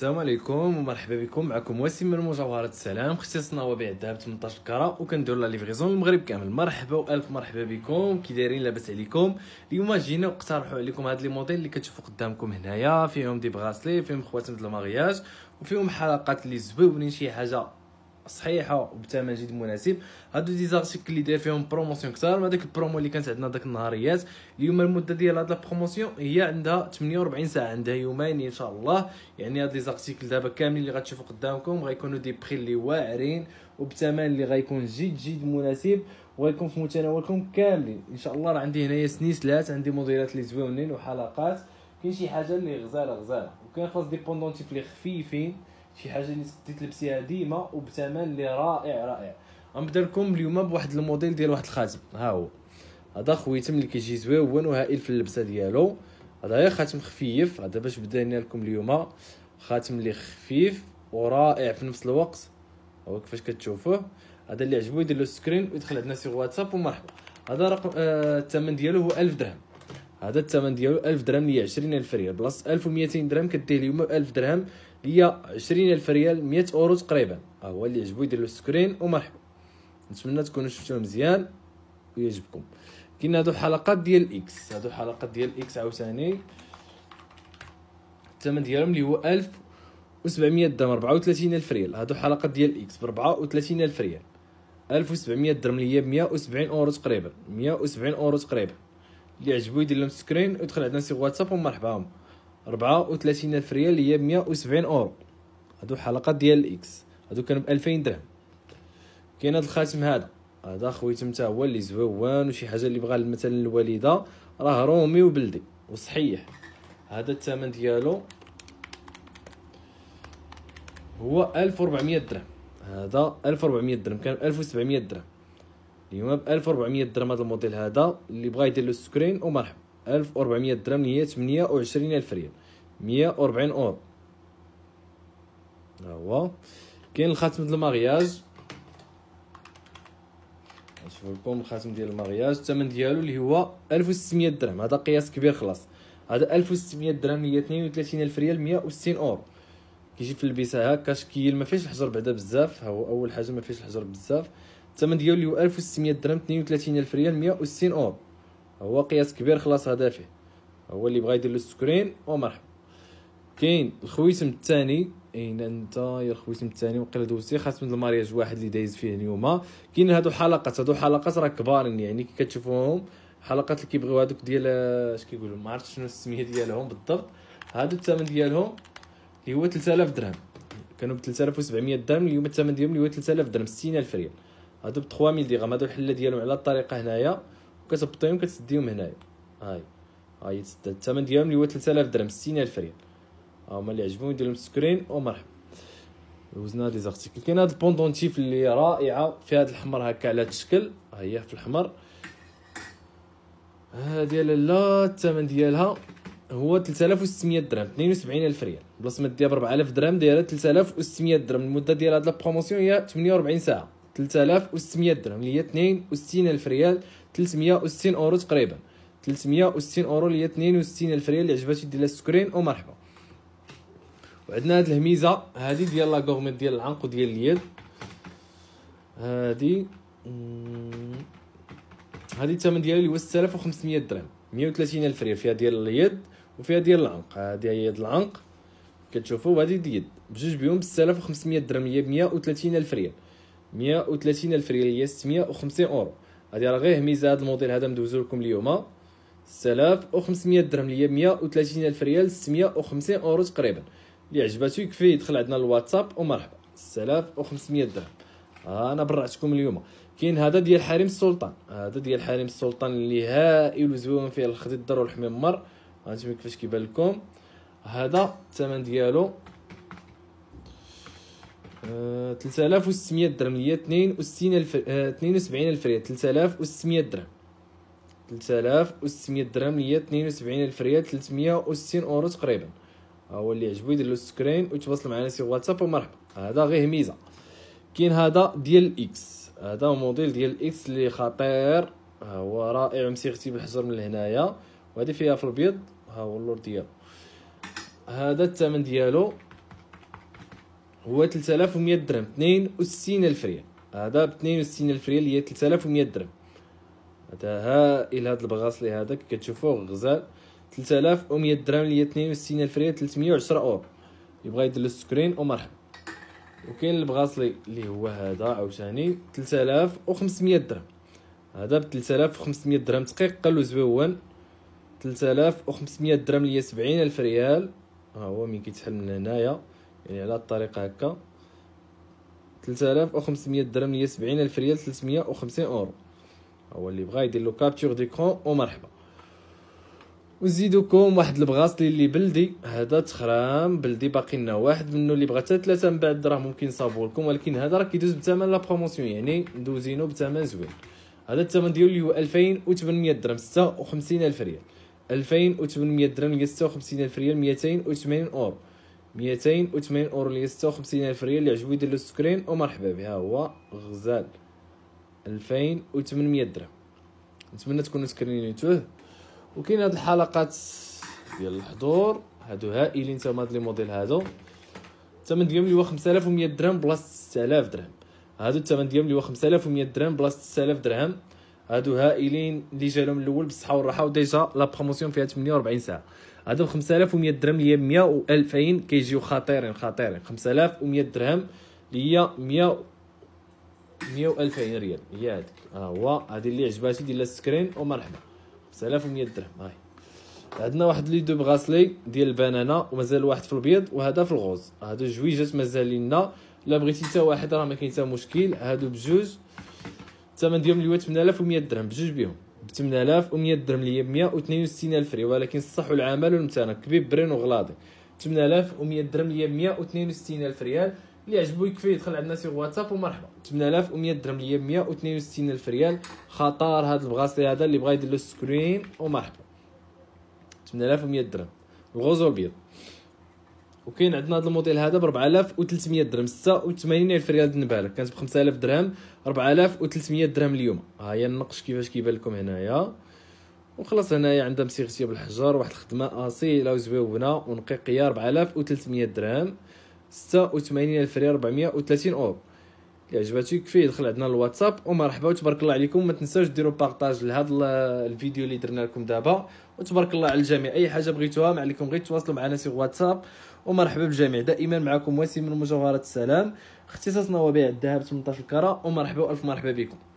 السلام عليكم ومرحبا بكم. معكم وسيم من مجوهرات السلام، اختصاصنا هو بيع الذهب 18 كرة وكندير لا ليفريزون للمغرب كامل. مرحبا والف مرحبا بكم، كي دايرين؟ لاباس عليكم؟ اليوم جينا نقترحوا عليكم هاد لي موديل اللي كتشوفوا قدامكم هنايا، فيهم دي بغاسلي، فيهم خواتم د المغياج، وفيهم حلقات اللي زويونين، شي حاجه صحيحه وبثمن جد مناسب. هادو دي زارتيكل اللي داير فيهم بروموسيون كثار من هذاك البرومو اللي كانت عندنا داك النهاريات. اليوم المده ديال هاد البروموسيون هي عندها 48 ساعه، عندها يومين ان شاء الله. يعني هاد لي زارتيكل دابا كاملين اللي غتشوفوا قدامكم غيكونوا دي بري اللي واعرين وبثمن اللي غيكون جد مناسب، وغيكون في متناولكم كاملين ان شاء الله. راه عندي هنايا سنيسلات، عندي موديلات اللي زويونين وحلقات، كاين شي حاجه اللي غزاله، وكاين خاص دي بوندونتيف اللي خفيفين، شي حاجه اللي تقدري تلبسيها ديما وبثمن اللي رائع. غنبدا لكم اليوم بواحد الموديل ديال واحد الخاتم. ها هو هذا خويتم اللي كيجي زويون وهائل في اللبسه ديالو. هذا غير خاتم خفيف، هذا باش بدينا لكم اليوم. خاتم اللي خفيف ورائع في نفس الوقت، هو كيفاش كتشوفوه. هذا اللي عجبو يدير له سكرين ويدخل عندنا سي واتساب ومرحبا. هذا رقم الثمن ديالو هو 1000 درهم. هذا الثمن ديالو 1000 درهم اللي هي 20000 ريال، بلاصه 1200 درهم كديه اليوم 1000 درهم اللي هي 20000 ريال، 100 اورو تقريبا. ها هو اللي عجبو يدير له سكرين ومرحبا. نتمنى تكونوا شفتوه مزيان ويعجبكم. كاين هادو حلقات ديال اكس، هادو حلقات ديال اكس عاوتاني الثمن ديالهم اللي هو 1700 درهم، 34000 ريال. هادو حلقات ديال اكس ب 34000 ريال، 1700 درهم اللي هي 170 اورو تقريبا، 170 اورو تقريبا. اللي عجبو يدير لهم سكرين ويدخل عندنا سي واتساب ومرحبا. 34000 ريال اللي هي 170 اورو. هادو حلقات ديال الاكس، هادو كانوا ب 2000 درهم. كاين هاد الخاتم هذا خويتم حتى هو اللي زويون، وشي حاجه اللي بغا مثلا الوالده، راه رومي وبلدي وصحيح. هذا الثمن ديالو هو 1400 درهم. هذا 1400 درهم، كان 1700 درهم، اليوم ب 1400 درهم. هذا الموديل هذا اللي بغا يدير له سكرين ومرحبا. 1400 درهم اللي هي 28000 ريال، 140 اورو. ها هو كاين الخاتم ديال المغياج، نشوف لكم الخاتم ديال المغياج. الثمن ديالو اللي هو 1600 درهم، هذا قياس كبير خلاص. هذا 1600 درهم اللي هي 32000 ريال، 160 اورو. كيجي في اللبسه هكا شكيل، ما فيهش الحجر بعدا بزاف. ها هو اول حاجه ما فيهش الحجر بزاف. الثمن ديالو اللي هو 1600 درهم، 32000 ريال، 160 اورو. هو قياس كبير خلاص هذا فيه. هو اللي بغا يدير له السكرين ومرحبا. كاين الخويتم الثاني، اين انت يا الخويتم الثاني؟ وقيلا دوزتي خاتم د المارياج واحد اللي دايز فيه اليوم. كاين هادو حلقات راه كبارين، يعني كي كتشوفوهم حلقات اللي كيبغيو هادوك ديال اش كيقولوا، ما عرفتش شنو السميه ديالهم بالضبط. هادو الثمن ديالهم اللي هو 3000 درهم، كانوا ب 3700 درهم، اليوم الثمن ديالهم اللي هو 3000 درهم، 60000 ريال. هادو ب 3000 درهم. هادو الحله ديالهم على الطريقه هنايا، وكتبطيهم كتسديهم هنايا. هاي تسد. الثمن ديالهم اللي هو 3000 درهم، 60000 ريال. هما اللي عجبهم يدير لهم سكرين ومرحبا. وزنا دي زارتيكل. كاين هاد البوندونتيف اللي رائعه في هاد الحمر هكا على هاد الشكل، ها هي في الحمر. ديال لا الثمن ديالها هو 3600 درهم، 72000 ريال، بلاصه ما ديها ب 4000 درهم دايره 3600 درهم. المده ديال هاد البروموسيون هي 48 ساعه. 3600 درهم اللي هي 62000 ريال، 360 اورو تقريبا، 360 اورو اللي هي 62000 ريال. اللي عجباتي دير لها سكرين ومرحبا. وعندنا هاد الهميزه هادي ديال لا غورميت ديال العنق وديال اليد. هادي الثمن ديالها اللي هو 6500 درهم، 130000 ريال. فيها ديال اليد وفيها ديال العنق. هادي هي يد العنق كتشوفوا، وهادي اليد بجوج بهم ب 6500 درهم اللي هي 130000 ريال، 130000 ريال اللي هي 650 اورو. هادي راه غير هميزه. هاد الموديل هذا ندوزو لكم اليوم 6500 درهم اللي هي 130000 ريال، 650 اورو تقريبا. اللي عجباتو يكفي يدخل عندنا الواتساب ومرحبا. 6500 درهم. انا برعتكم اليوم. كاين هذا ديال حريم السلطان، هذا ديال حريم السلطان اللي هائل وزوين، فيه الخضر والحميمر. هانتوما كيفاش كيبان لكم. هذا الثمن ديالو 3600 درهم اللي هي 72000 ريال، 3600 درهم، 3600 درهم اللي هي 72000 ريال، 360 اورو تقريبا. هو اللي عجبو يدير له سكرين ويتواصل معنا سي واتساب ومرحبا. هذا غير ميزه. كاين هذا ديال الاكس، هذا موديل ديال الاكس اللي خطير، هو رائع مسيختي بالحجر من هنايا، وهذه فيها في الابيض. ها هو اللور ديالو. هذا الثمن ديالو هو 3100 درهم، 62000 ريال. هذا ب 62000 ريال اللي هي 3100 درهم. هذا هائل هذا البغاصلي هذا كي كتشوفوه غزال. 3100 درهم اللي هي 62000 ريال، 310 اورو. يبغى يدير له سكرين ومرحبا. وكاين البغاصلي اللي هو هذا عاوتاني 3500 درهم. هذا ب 3500 درهم دقيق وزويون. 3500 درهم اللي هي 70000 ريال. ها هو مين كيتحل من هنايا، يعني على الطريقه هكا. 3500 درهم اللي هي 70000 ريال، 350 اورو. هو اللي بغا يدير له كابتور ديكرون ومرحبا. وزيدوكم واحد البغاصلي اللي بلدي، هذا تخرام بلدي، باقي لنا واحد منه اللي بغا حتى 3 من بعد راه ممكن نصاوبو لكم، ولكن هذا راه كيدوز بثمن لا بروموسيون، يعني ندوزينو بثمن زوين. هذا الثمن ديالو اللي هو 2800 درهم، 56000 ريال. 2800 درهم اللي هي 56000 ريال، 280 اورو. 280 اورو اللي هي 56000 ريال. اللي عجبو يدير له سكرين ومرحبا به. ها هو غزال 2800 درهم. نتمنى تكونوا سكرينيتوه. وكاين هاد الحلقات ديال الحضور هادو هائلين تما، هاد لي موديل هادو الثمن ديالهم اللي هو 5100 درهم بلاصه 6000 درهم. هادو الثمن ديالهم اللي هو 5100 درهم بلاصه 6000 درهم. هادو هائلين اللي جا لهم الاول بالصحه والراحه، وديجا لا بروموسيون فيها 48 ساعه. هادو ب 5100 درهم اللي هي 100 و 2000 كيجيو خطيرين خطيرين. 5100 درهم اللي هي 100 و 2000 ريال هي هذيك. ها هو هادي اللي عجباتي ديال السكرين ومرحبا. 5100 درهم. هاي عندنا واحد لي دو بغاسلي ديال البنانه، ومازال واحد في الابيض وهذا في الغوز. هادو جويجات مازال لينا، الا بغيتي حتى واحد راه ما كاين حتى مشكل. هادو بجوج الثمن ديالهم اللي هو 8100 درهم، بجوج بهم ب 8100 درهم اللي هي 162000 ريال، ولكن الصح والعمل والمتانه كبيب برين وغلاضي. 8100 درهم اللي هي 162000 ريال. اللي عجبو يكفي يدخل عندنا سي واتساب ومرحبا. 8100 درهم اللي هي 162000 ريال. خطر هذا البغاسلي هذا اللي بغا يدير له سكرين ومرحبا. 8100 درهم الغوز والبيض. وكاين عندنا هذا الموديل هذا ب 4300 درهم، 86000 ريال دنبالك. كانت ب 5000 درهم، 4300 درهم اليوم. ها هي النقش كيفاش كيبان لكم هنايا. وخلاص هنايا عندها مسيغتيه بالحجر، واحد الخدمه اصيله وزويونه ونقيقيه. 4300 درهم، 86000 ريال، 430 اورو. اللي عجباتو يكفي يدخل عندنا الواتساب ومرحبا. وتبارك الله عليكم. ما تنساوش ديروا بارطاج لهذا الفيديو اللي درنا لكم دابا. وتبارك الله على الجميع. اي حاجه بغيتوها ما عليكم غير تواصلوا معنا في واتساب. ومرحبا بالجميع. دائما معكم وسيم من مجوهرات السلام، اختصاصنا هو بيع الذهب 18 كرة. ومرحبا والف مرحبا بكم.